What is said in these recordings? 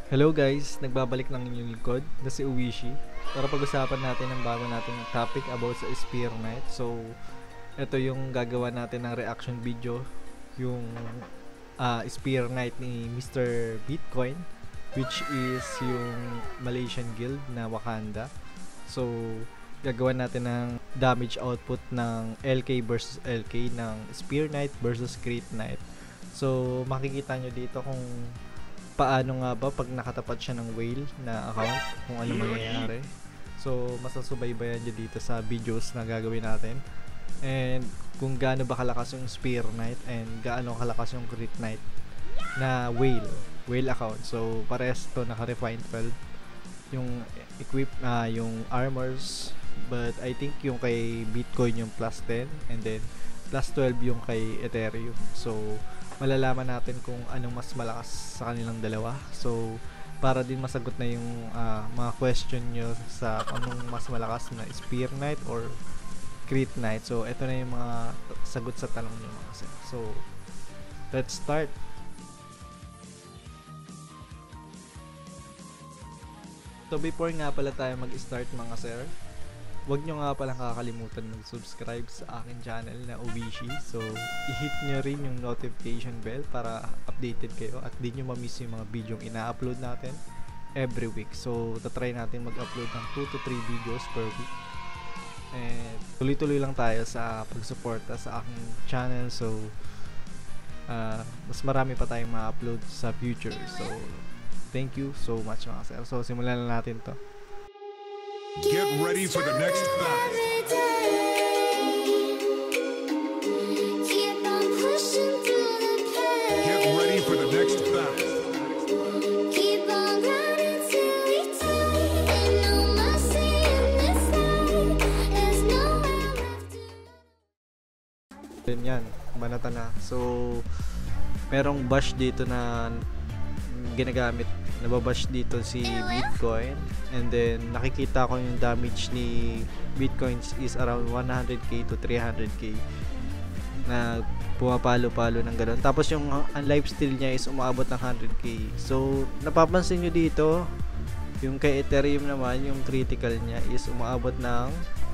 Hello guys, nagbabalik ng inyong lingkod na si Uwishi para pag-usapan natin ang bago nating topic about sa Spear Knight. So, ito yung gagawa natin ng reaction video, yung Spear Knight ni Mr. Bitcoin, which is yung Malaysian guild na Wakanda. So, gagawa natin ng damage output ng LK versus LK ng Spear Knight versus Crit Knight. So, makikita nyo dito kung paano nga ba pag nakatapat siya ng whale na account, kung ano mangyayari. So, masasubaybayan nyo dito sa videos na gagawin natin. And kung gaano ba kalakas yung Spear Knight and gaano kalakas yung Crit Knight na whale account. So, parehas to naka-refine 12 yung yung armors, but I think yung kay Bitcoin yung plus 10 and then plus 12 yung kay Ethereum. So, malalaman natin kung anong mas malakas sa kanilang dalawa. So, para din masagot na yung mga question nyo sa anong mas malakas na Spear Knight or Crit Knight. So, ito na yung mga sagot sa tanong nyo mga sir. So, let's start. So, before nga pala tayo mag-start mga sir, huwag nyo nga palang kakalimutan mag-subscribe sa akin channel na Uwishi. So, i-hit nyo rin yung notification bell para updated kayo at di nyo ma-miss yung mga video yung ina-upload natin every week. So, tatry natin mag-upload ng 2 to 3 videos per week. And tuloy-tuloy lang tayo sa pag-suporta sa aking channel. So, mas marami pa tayong ma-upload sa future. So, thank you so much mga sir. So, simulan na natin to. Get ready for the next battle. Get ready for the next battle. Yan, banata na. So, merong bash dito na ginagamit, nababash dito si Bitcoin, and then nakikita ko yung damage ni Bitcoin is around 100k to 300k na pumapalo-palo ng gano'n. Tapos yung lifesteal niya is umaabot ng 100k. So, napapansin nyo dito, yung kay Ethereum naman, yung critical niya is umaabot ng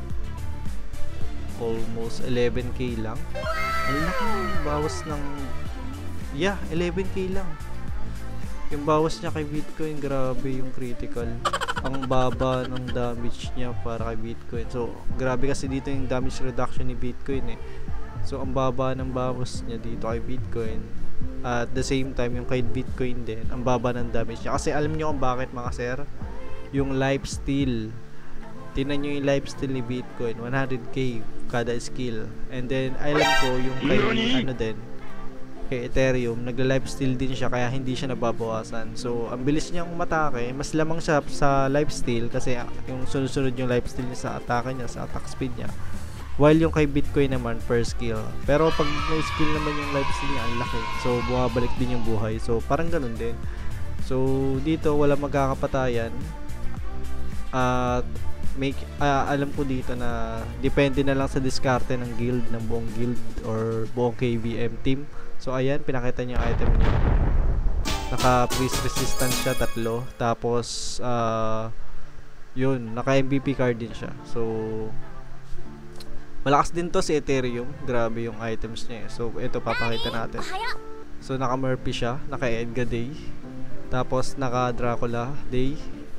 almost 11k lang. Ang laki ng bawas ng 11k lang. Yung bawas niya kay Bitcoin, grabe yung critical. Ang baba ng damage niya para kay Bitcoin. So, grabe kasi dito yung damage reduction ni Bitcoin eh. So, ang baba ng bawas niya dito kay Bitcoin. At the same time, yung kay Bitcoin din, ang baba ng damage niya. Kasi alam niyo kung bakit mga sir? Yung lifesteal. Tingnan nyo yung lifesteal ni Bitcoin, 100k kada skill. And then, alam ko yung kay kay Ethereum, nagla-lifesteal din siya kaya hindi siya nababawasan. So, ang bilis niyang umatake, mas lamang siya sa lifesteal kasi yung sunod-sunod yung lifesteal niya sa atake niya, sa attack speed niya. While yung kay Bitcoin naman per skill. Pero pag may skill naman yung lifesteal niya, ang laki. So, bumabalik din yung buhay. So, parang ganun din. So, dito wala magkakapatayan. At alam ko dito na depende na lang sa diskarte ng guild, ng buong guild or buong KVM team. So ayan, pinakita niyo yung item niya. Naka freeze resistance siya, 3. Tapos yun, naka MVP card din siya. So malakas din to si Ethereum. Grabe yung items niya. So ito papakita natin. So naka Murphy siya, naka Edgar Day. Tapos naka Dracula Day.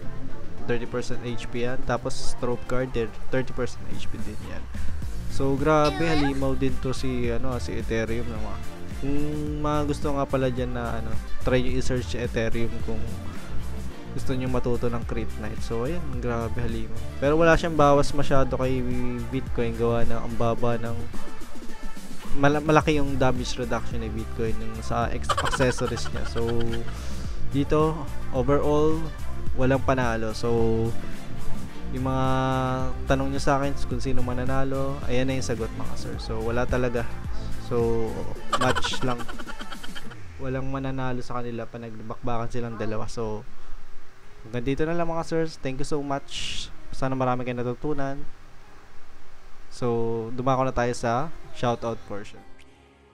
30% HP yan. Tapos strobe card din, 30% HP din yan. So grabe, halimaw din to si si Ethereum naman. Kung mga gusto nga pala dyan na try nyo i-search Ethereum kung gusto nyo matuto ng Crit Knight. So ayan, grabe halimaw. Pero wala siyang bawas masyado kay Bitcoin, gawa na ang baba ng malaki yung damage reduction ni Bitcoin yung sa accessories niya. So dito overall walang panalo. So yung mga tanong nyo sa akin kung sino mananalo, ayan na yung sagot mga sir. So wala talaga. So match lang. Walang mananalo sa kanila pa nagbakbakan silang dalawa. So hanggang dito na lang mga sirs. Thank you so much. Sana marami kayong natutunan. So dumako na tayo sa shoutout portion.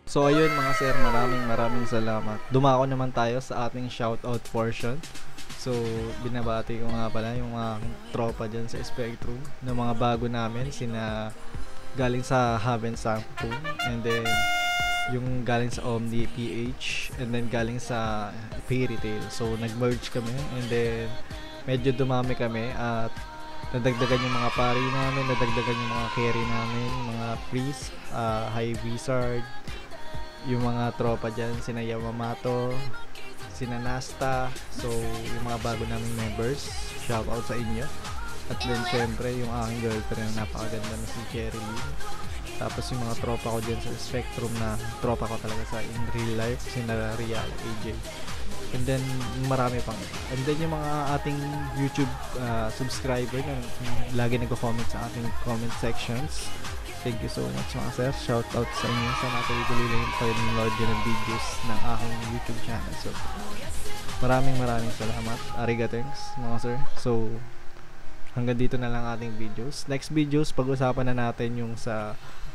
So ayun mga sir, maraming salamat. Dumako naman tayo sa ating shoutout portion. So binabati ko nga pala yung mga tropa dyan sa Spectrum ng mga bago namin, sina galing sa Haven Sanctum, and then yung galing sa Omni PH, and then galing sa Fairy Tail. So nag-merge kami, and then medyo dumami kami at nadagdagan yung mga pari namin, nadagdagan yung mga carry namin, mga priest, high wizard, yung mga tropa dyan, sina Yamamoto, sina Nasta. So yung mga bago naming members, shout out sa inyo. At then syempre yung aking girlfriend na napakaganda na si Cherry Lynn. Tapos yung mga tropa ko dyan sa Spectrum na tropa ko talaga sa in real life, sina Real, AJ, and then marami pang. And then yung mga ating YouTube subscriber na lagi nagko-comment sa ating comment sections, thank you so much mga sir. Shout out sa inyo. Sana tuloy-tuloy lang kayo ng ng videos ng aking YouTube channel. So maraming salamat. Arigatings mga sir. So hanggang dito na lang ating videos. Next videos, pag-usapan na natin yung sa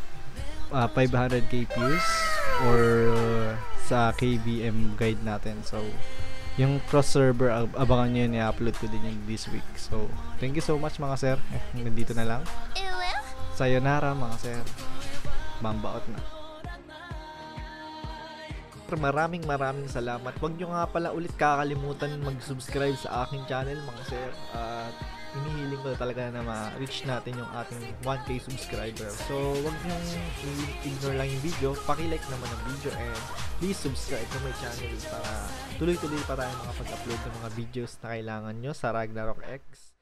500k views or sa KBM guide natin. So yung cross server, abangan nyo yun, i-upload ko din yung this week. So thank you so much mga sir. Hanggang dito na lang. Sayonara mga sir. Mambaot na. Maraming salamat. Huwag nyo nga pala ulit kakalimutan mag-subscribe sa aking channel mga sir. At hinihiling ko talaga na ma-reach natin yung ating 1k subscriber. So wag nyo ignore lang yung video, paki-like naman ang video, and please subscribe to my channel para tuloy-tuloy pa tayo makapag-upload ng mga videos na kailangan nyo sa Ragnarok X.